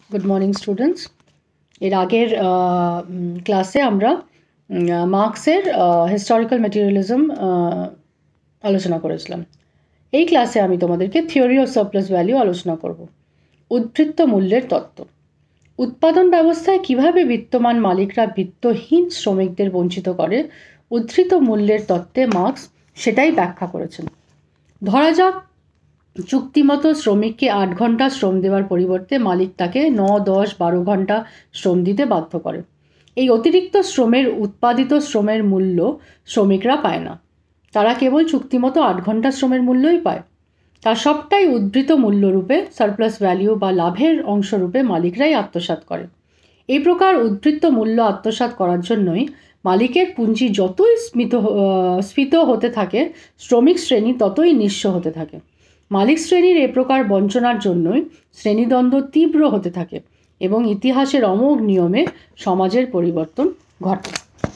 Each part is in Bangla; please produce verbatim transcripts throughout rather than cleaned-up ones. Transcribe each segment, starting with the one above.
Good morning students. এর আগের ক্লাসে আমরা মার্কসের হিস্টোরিক্যাল ম্যাটেরিয়ালিজম আলোচনা করেছিলাম। এই ক্লাসে আমি তোমাদেরকে থিওরি অফ সারপ্লাস ভ্যালু আলোচনা করব। উদ্বৃত্ত মূল্যের তত্ত্ব। উৎপাদন ব্যবস্থায় কিভাবে বিত্তমান মালিকরা বিত্তহীন শ্রমিকদের বঞ্চিত করে, উদ্ধৃত মূল্যের তত্ত্বে মার্কস সেটাই ব্যাখ্যা করেছেন। ধরা যাক চুক্তিমতো শ্রমিককে আট ঘন্টা শ্রম দেওয়ার পরিবর্তে মালিক তাকে ন দশ বারো ঘন্টা শ্রম দিতে বাধ্য করে। এই অতিরিক্ত শ্রমের উৎপাদিত শ্রমের মূল্য শ্রমিকরা পায় না, তারা কেবল চুক্তিমতো আট ঘন্টা শ্রমের মূল্যই পায়। তার সবটাই উদ্ধৃত মূল্যরূপে, সারপ্লাস ভ্যালু বা লাভের অংশরূপে মালিকরাই আত্মসাৎ করে। এই প্রকার উদ্ধৃত মূল্য আত্মসাৎ করার জন্যই মালিকের পুঁজি যতই স্মিত স্ফীত হতে থাকে, শ্রমিক শ্রেণী ততই নিঃস্ব হতে থাকে। মালিক শ্রেণীর এ প্রকার বঞ্চনার জন্যই শ্রেণীদ্বন্দ্ব তীব্র হতে থাকে এবং ইতিহাসের অমোঘ নিয়মে সমাজের পরিবর্তন ঘটে।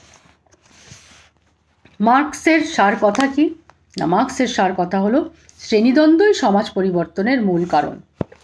মার্কসের সার কথা কি না, মার্কসের সার কথা হলো শ্রেণীদ্বন্দ্বই সমাজ পরিবর্তনের মূল কারণ।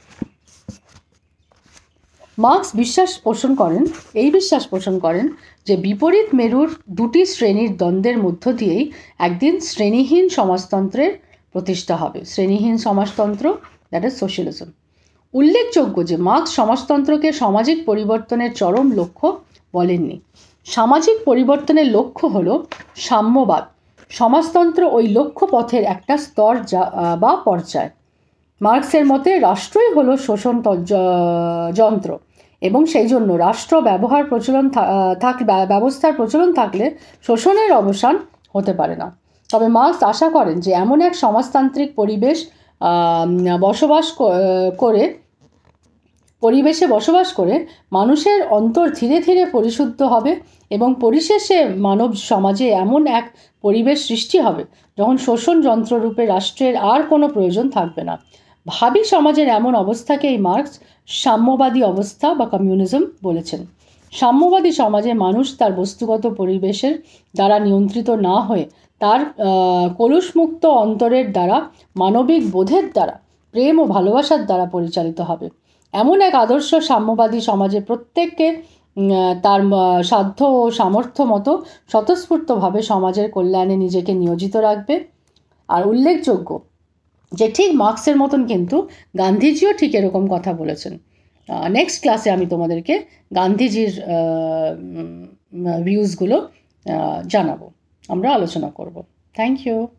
মার্কস বিশ্বাস পোষণ করেন এই বিশ্বাস পোষণ করেন যে বিপরীত মেরুর দুটি শ্রেণীর দ্বন্দ্বের মধ্য দিয়েই একদিন শ্রেণীহীন সমাজতন্ত্রের প্রতিষ্ঠা হবে। শ্রেণীহীন সমাজতন্ত্র, দ্যাট ইজ সোশ্যালিজম। উল্লেখযোগ্য যে মার্কস সমাজতন্ত্রকে সামাজিক পরিবর্তনের চরম লক্ষ্য বলেননি। সামাজিক পরিবর্তনের লক্ষ্য হলো সাম্যবাদ। সমাজতন্ত্র ওই লক্ষ্য পথের একটা স্তর বা পর্যায়। মার্কসের মতে রাষ্ট্রই হলো শোষণ যন্ত্র এবং সেই জন্য রাষ্ট্র ব্যবহার প্রচলন থাক ব্যবস্থার প্রচলন থাকলে শোষণের অবসান হতে পারে না। তবে মার্কস আশা করেন যে এমন এক সমাজতান্ত্রিক পরিবেশ বসবাস করে পরিবেশে বসবাস করে মানুষের অন্তর ধীরে ধীরে পরিশুদ্ধ হবে এবং পরিশেষে মানব সমাজে এমন এক পরিবেশ সৃষ্টি হবে যখন শোষণ যন্ত্ররূপে রাষ্ট্রের আর কোনো প্রয়োজন থাকবে না। ভাবী সমাজের এমন অবস্থাকেই মার্কস সাম্যবাদী অবস্থা বা কমিউনিজম বলেছেন। সাম্যবাদী সমাজে মানুষ তার বস্তুগত পরিবেশের দ্বারা নিয়ন্ত্রিত না হয়ে তার কলুষমুক্ত অন্তরের দ্বারা, মানবিক বোধের দ্বারা, প্রেম ও ভালোবাসার দ্বারা পরিচালিত হবে। এমন এক আদর্শ সাম্যবাদী সমাজে প্রত্যেককে তার সাধ্য ও সামর্থ্য মতো স্বতঃস্ফূর্তভাবে সমাজের কল্যাণে নিজেকে নিয়োজিত রাখবে। আর উল্লেখযোগ্য যে ঠিক মার্কসের মতন কিন্তু গান্ধীজিও ঠিক এরকম কথা বলেছেন। নেক্সট ক্লাসে আমি তোমাদেরকে গান্ধীজির ভিউজগুলো জানাবো, আমরা আলোচনা করব। Thank you.